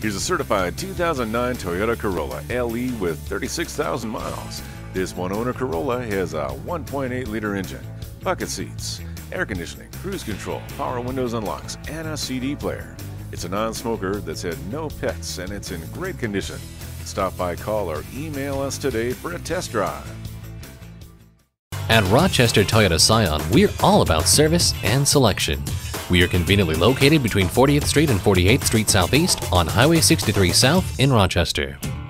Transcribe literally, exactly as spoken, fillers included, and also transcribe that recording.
Here's a certified two thousand nine Toyota Corolla L E with thirty-six thousand miles. This one-owner Corolla has a one point eight liter engine, bucket seats, air conditioning, cruise control, power windows and locks, and a C D player. It's a non-smoker that's had no pets and it's in great condition. Stop by, call, or email us today for a test drive. At Rochester Toyota Scion, we're all about service and selection. We are conveniently located between fortieth Street and forty-eighth Street Southeast on Highway sixty-three South in Rochester.